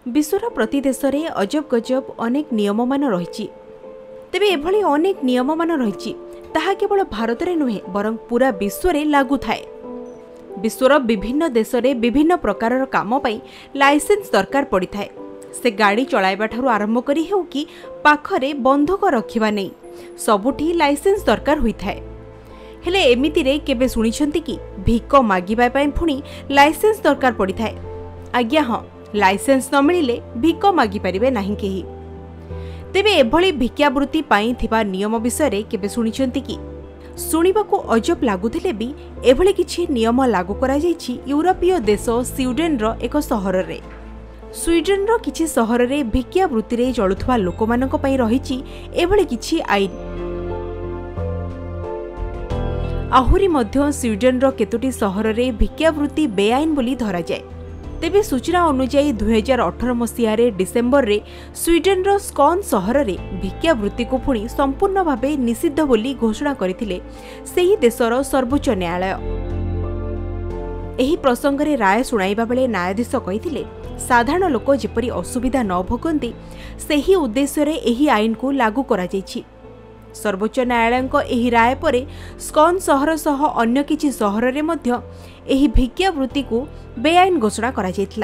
विश्वर प्रति देश में अजब गजब अनेक नियम मान रही। तेबे एभली अनेक नियम मान रही ताहा केवल भारत में नुहे बरं पूरा विश्व में लागू थाए। विश्वर विभिन्न देश में विभिन्न प्रकार काम लाइसेंस दरकार पड़ी थाए। से गाड़ी चलाइबा ठारू आरंभ करी हेउ कि पाखरे बंधक रखिबा नहीं सबुठी लाइसेंस दरकार हुई थाए। हेले एमिति रे केबे सुनिछंती कि भिक मागिबा पई पुणी लाइसेंस दरकार पड़ी थाए? आज्ञा हाँ, लाइसेंस न मिलिले भिक मागी परिबे नाही केही। तेबे एभली भिक्षावृत्ति पाई थिबा नियम विषय केबे सुनिछंती कि? सुनिबाकू अजब लागुथिले भी एभली किछि नियम लागू करा जायछि यूरोपीय देश स्वीडेन रो एक सहर रे। स्वीडेन रो किछि सहर रे भिक्षावृत्ति रे चलुथबा लोकमानक पई रहिछि एभली किछि आईन। आहुरी मध्य स्वीडेन रो केतोटी सहर रे भिक्षावृत्ति बेआईन बोली धरा जाए। तेबे सूचना अनुसार 2018 मसीह डिसेम्बर रे स्वीडेन रो स्कॉन सहर रे भिक्षावृत्ति को पुणी संपूर्ण भावे निषिद्ध बोली घोषणा करथिले सेही देशर सर्वोच्च न्यायालय। एही प्रसंग रे राय सुनाइबा बेले न्यायाधीश कहिथिले साधारण लोक जेपरि असुविधा न भोगंती सेही उद्देश्य रे एही आईन को लागू करा जायछि। सर्वोच्च न्यायालय एही राय परे स्कॉन सहर सह अन्य किछि सहर रे मध्य एही भिक्षावृत्ति को बेआईन घोषणा करा जायथिला।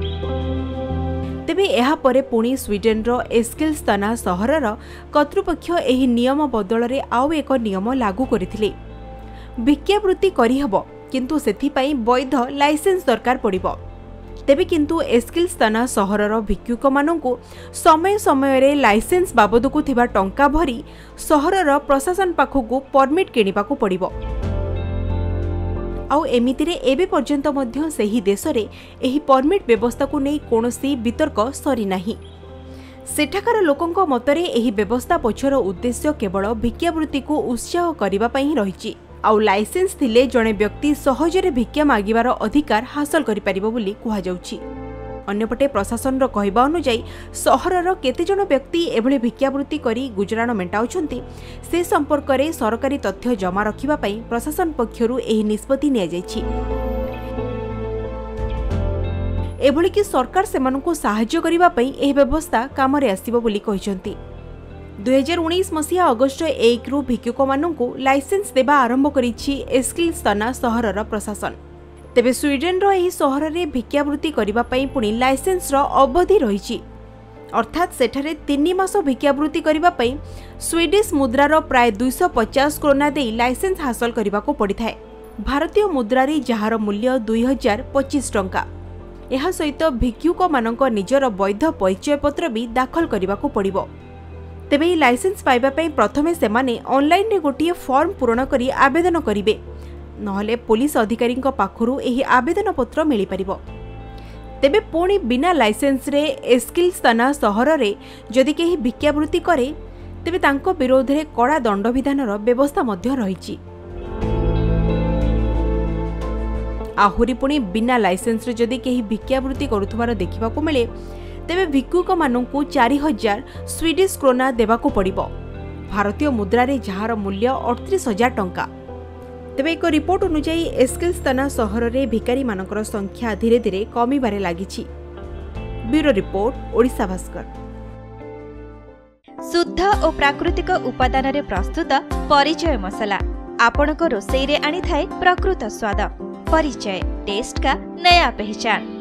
तेबे एहा परे पुणी स्वीडेन रो एस्किलस्ताना सहरर कर्तृपक्ष एही नियम बदल रे आउ एक नियम लागू करथिले। भिक्षावृत्ति करिहबो किंतु सेथि पई वैध लाइसेंस दरकार पड़िबो। तेबे किंतु एस्किलस्ताना सहरर भिक्षुक माननकु समय समय रे लाइसेंस बाबद को थिबा टंका भरी सहरर प्रशासन पाखकु परमिट किनिबाकू पड़िबो। आउ एमितिरे एबे पर्यंत मध्य सेही देशरे एही परमिट व्यवस्था को नै कोनोसी वितर्क सरी नाही। सेठाकार लोकंक मतरे एही व्यवस्था पछर उद्देश्य केवल भिक्षावृत्ति को उत्साह करिबा पई रहिछि। आउ लाइसेंस थिले जणे व्यक्ति सहजरे भिक्षा मागिबार अधिकार हासिल करि परिबो बोली कुहा जाउछि। अन्यपटे प्रशासन रो कहबा अनुसार सहरर केतेजण व्यक्ति एभली भिक्षावृत्ति करी गुजराण मेंटाउछंती से संपर्क रे सरकारी तथ्य जमा रखिबा पई प्रशासन पक्षरु एही निष्पत्ति निया जायछि। एभली कि सरकार सेमानकु सहाय्य करिबा पई एही व्यवस्था कामरे आसीबो बोली कहिसंती। 2019 मसीहा अगस्ट 1 रु भिक्षुक माननकु लाइसेंस देबा आरंभ करिछि एस्किलस्ताना सहरर प्रशासन। तेबे स्वीडेन रो एही सहर रे भिक्षावृत्ति करिबा पई पुणी लाइसेंस रो अवधि रहिछि। अर्थात सेठारे 3 मास भिक्षावृत्ति करिबा पई स्वीडिश मुद्रार प्राय 250 क्रोना देई लाइसेंस हासिल करिबाको पड़िथाय। भारतीय मुद्रा रे जहार मूल्य 2025 टंका। एहा सहित भिक्षुक माननक निजर वैध परिचय पत्र भी दाखल करिबाको पड़िबो। तेबे लाइसेंस पाइबा पई प्रथमे सेमाने ऑनलाइन रे गोटिए फॉर्म पूरण करी आवेदन करिवे, नहले पुलिस अधिकारी पाखरु एही आवेदन पत्र मिली परिबो। तेबे पुणी बिना लाइसेंस रे एस्किलस्ताना सहर रे जदि केही भिक्षावृत्ति करे तेबे तांको विरोध रे कड़ा दंडविधानर व्यवस्था मध्य रहिछि। आहुरी पुणी बिना लाइसेंस रे जदि केही भिक्षावृत्ति करुथबार देखिबाकू मिले तेबे भिक्षुक माननकु 4000 स्वीडिश क्रोना देबाकू पड़िबो। भारतीय मुद्रा रे जहार मूल्य 38,000 टंका। तेबे एक रिपोर्ट अनुसार एस्किलस्ताना सहर रे भिकारी मानकर संख्या धीरे धीरे कमिबारे लागिछि। Bureau report, Odisha Bhaskar. शुद्ध और प्राकृतिक उपादान रे प्रस्तुत परिचय मसला आपणको रोसई रे आनी थाए प्रकृत स्वाद। परिचय, टेस्ट का नया पहचान।